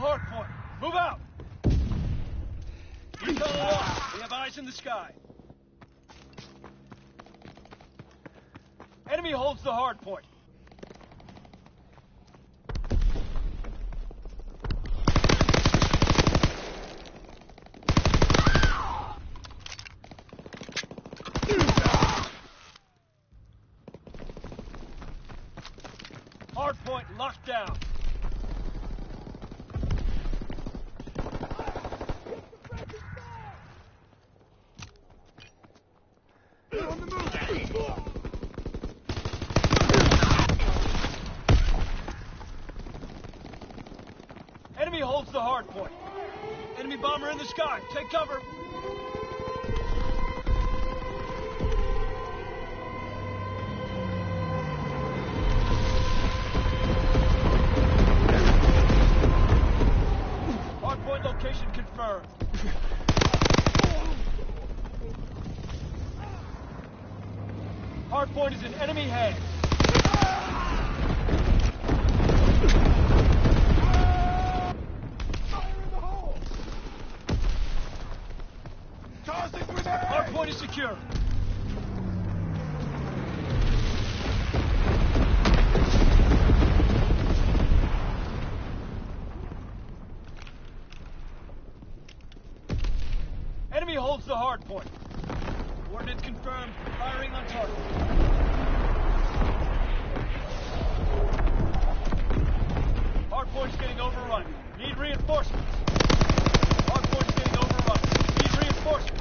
hard point. Move out. Recon aloft. We have eyes in the sky. Enemy holds the hard point. Hard point locked down. Enemy holds the hard point. Enemy bomber in the sky. Take cover. Hard point location confirmed. Hard point is in enemy hands. Hard point is secure. Enemy holds the hard point. Coordinates confirmed. Firing on target. Hard point's getting overrun. Need reinforcements. Hard point's getting overrun. Need reinforcements.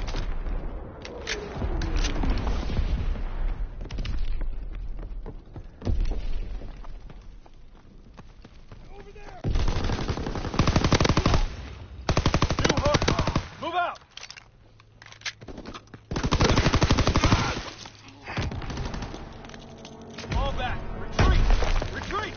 Over there! New hard point. Move out! Fall back. Retreat! Retreat!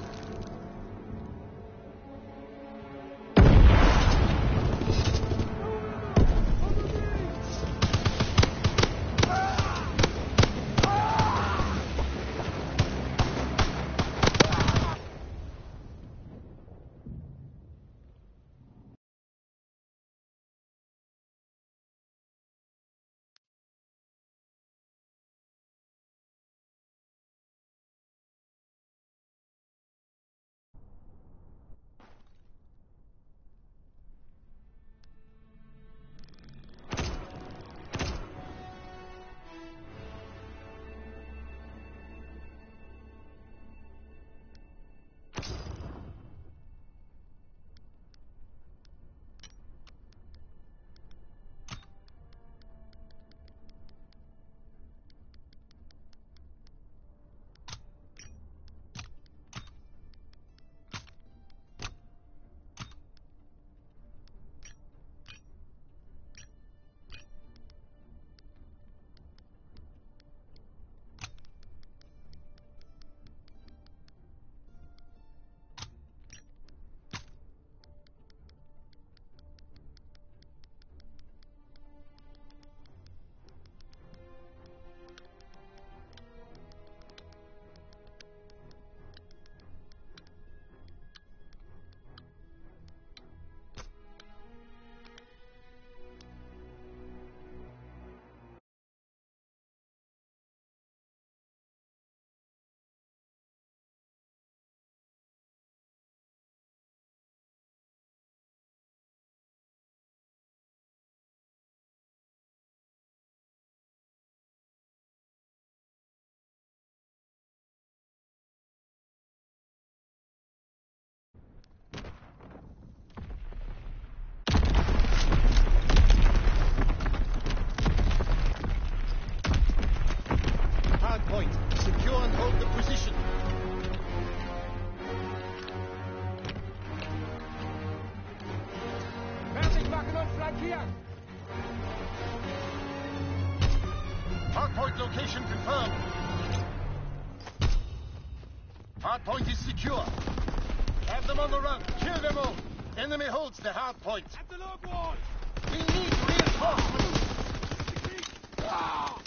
Hardpoint location confirmed. Hardpoint is secure. Have them on the run. Kill them all. Enemy holds the hardpoint. At the log wall! We need reinforcements. Ah!